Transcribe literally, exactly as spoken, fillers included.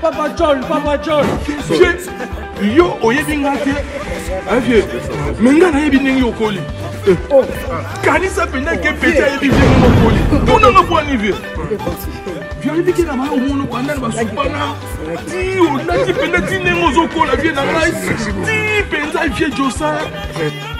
Papa John, Papa John. Yo, oyebingate. Avie. Menga na yebi yo koli. Kanisa penda ke pete yebi ngo koli. Tuna ngo nive. Viens dit que la main au monde pendant ba supana. Ti on a ti penda ti ngo zo kola vie na ngai. Ti penza vie Josa.